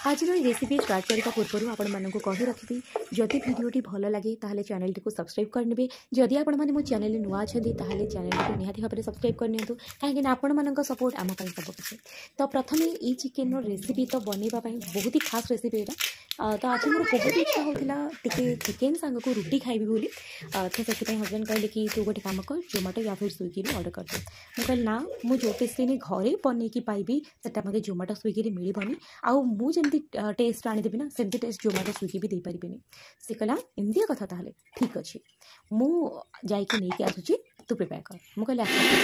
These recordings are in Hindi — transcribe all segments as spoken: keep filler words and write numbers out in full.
आज रेसिपी स्टार्ट करने पूर्व आपण मानक कही रखी जदि भिडियोटी भल लगे ताहले चैनल को सब्सक्राइब करने जदि आपण मैंने मो चैनल नुआ अच्छा ताहले चैनल को निहाती भाव में सब्सक्राइब करनी कहीं आपण मान सपोर्ट आम सब किसी। तो प्रथम ये चिकेन रेसिपी तो बनवाई बहुत ही खास रेसिपी यहाँ। तो आज मोर बहुत इच्छा होता टे चिकेन सांग को रुटी खाइबी बोली। तो से हजबैंड कहले कि तू गोटे काम कर जोमाटो या फिर स्विगी ऑर्डर कर दे। मुझे कहली ना मुझे टेस्ट घरे बनईकि पाइबी से मतलब जोमाटो स्विगी मिलबनी आउ मुझे टेस्ट आनीदेवी ना सेमती टेस्ट जोमाटो स्विगी भी देपारे। से कहला एमती कथा ताहले ठीक अच्छे मुझे नहीं आसूची तू प्रिपेयर कर। मुझे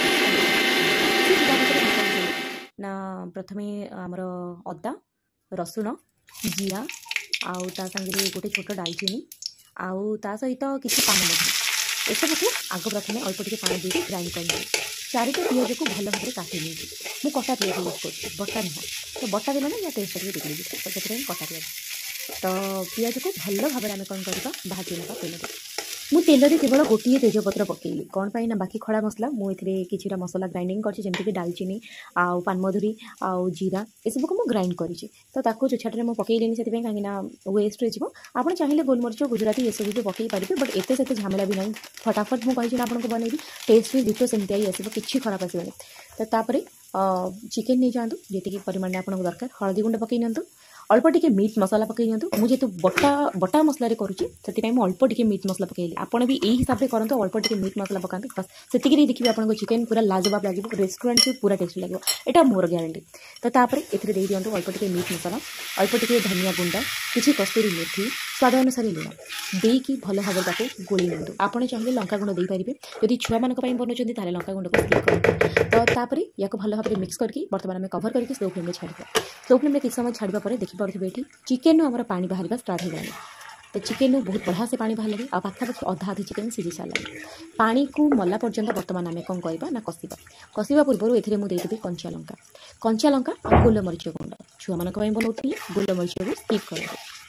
ना प्रथमे आमर अदा रसुण जीरा आउ ता संगे गोटे छोट डालचीनी आउ ता सहित किसी पान मधु एसबू को आग प्रथम अल्प टे पानी देकर ग्राइंड कर चारिटा पिज को भल भाव में काटि मुझे कटा पिज यूज कर बटा नुह तो बटा देने या टेस्ट टे देखिए तो से कटा पिज तो पिज को भल भाव में आम कौन करवा भाजी ना तेल मु तेल केवल गोटे तेजपत्र पकेली कौन पाई ना बाकी खड़ा मसला मुझे किसी मसला ग्राइंडिंग कर डालचीनी आउ पानमधुरी आउ जीरा एसबू को ग्राइंड करी तो ताको छाटे मुझे पकईली से कहीं वेस्ट हो आप चाहिए गोलमरीच गुजराती ये सब भी पकई पारे बट एत से झमेला भी ना फटाफट मुझे आपको बनईबी टेस्ट भी दिखो सेमती ही आसो कि खराब आसबानी। तो तापर चिकेन नहीं जातु जी परिमाण आपको दरकार हलदी गुंड पकई नि अल्प टिके मीट मसला पकई नि मुझे तो बटा बटा मसला करुँची से अल्प टिके मीट मसला पकईली आपड़ भी यही हिसाब से करते अल्प टिके मीट मसला पकाते बस से देखिए आपको चिकेन पूरा लाजवाब लगे रेस्टोरेंट भी पूरा टेस्ट लगे यहाँ मोर ग्यारंटी। तो तापर ए दे दिंतु अल्प टिके मीट मसला अल्प टिके धनिया गुंड किसी कस्तूरी मेथी स्वाद अनुसार लुण देकी भल भाव में गोली नि आपड़ चाहिए लंका गुंड दे पारे जदि छुआ मान बनाऊँ ताले लंका गुंड को स्किप करें। तो तापर या भल भाव में मिक्स करके बर्तमान में कवर करके स्लो फ्लेम में छाड़िया स्लो फ्लेम में किसी समय छाड़ा पर देखिए ये चिकेन आम पानी बाहर स्टार्ट हो तो चिकेन बहुत बढ़िया से पानी बाहर आ पाखापाखि अधा अधी चिकेन सीझी सारा पानी को मला पर्यंत बर्तमान आम कौन करवा ना कषा कषा पूर्व ये मुझे कंचा लंका कंचा लंका और गोलमरीच गुंड छुआ मान बनाऊली गोलमरीच को स्किप कर।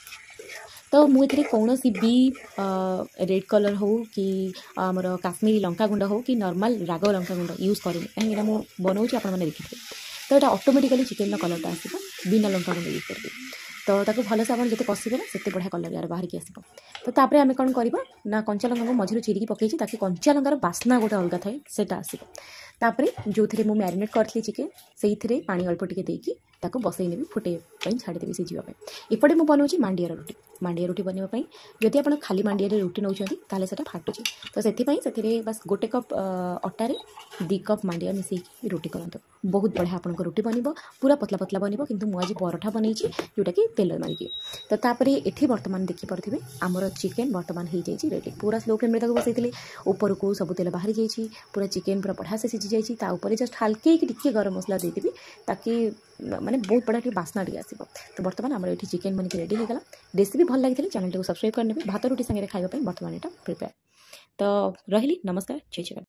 तो मुझे कौन सी भी रेड कलर हो कि आमर काश्मीरी लंका गुंड हो कि नॉर्मल राग लंका गुंड यूज करें कहीं मुझे बनाऊँ आप देखिए तो यहाँ ऑटोमेटिकली चिकेन कलरटा आसो बिना लंका गुंड यूज करेंगे तो ताको भल से आप जिते कषिबे ना से बढ़िया कलर यार बाहर की आसो। तो तापर आम कौन करवा ना कंचा लंका को मझे चिरिकी पकई ताकि कंचा लंकार बास्ना गोटे अलग थाए से आसो। तापर जो थे मुझे मैरिनेट करी चिकेन से पानी अल्प टिके देकी ताको बसई नेबी फुटे छाड़देवी सीझापी एपटे मुझे बनाऊँ मांडिया रुटी मांडिया रुटी बनवाई जदि आप खाली मांडिया रुटी नौ ताले से फाटुची तो से बस गोटे कप अटारे दी कप मांडिया मिसेकी रुटी करते बहुत बढ़िया आपको रुटी बन पूरा पतला पतला बन कि मुझे पराठा बनई जोटा कि तेल मारिकी। तो तापर ये बर्तमान देखिपे आमर चिकेन बर्तमान हो जाए रेडी पूरा स्लो फ्लेम में बसई ऊपर को सब तेल बाहरी जाइए पूरा चिकेन पूरा बढ़िया से सीझी जाइए जस्ट हल्के टिके गरम मसला देदेवी ताकि माने बहुत बढ़िया बास्ना टी आसो। तो बर्तमान आम ये चिकेन बन रेडी होगा रेसिपी भल लगी चैनल को सब्सक्राइब करने भात रुटी सागे खाइबा बर्तमान यहाँ प्रिपेयर। तो रही नमस्कार जय जगन्नाथ।